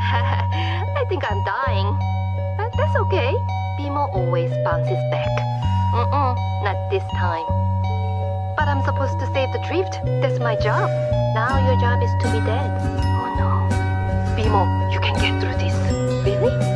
I think I'm dying. But that's okay. Bimo always bounces back. Not this time. But I'm supposed to save the drift. That's my job. Now your job is to be dead. Oh no. Bimo, you can get through this. Really?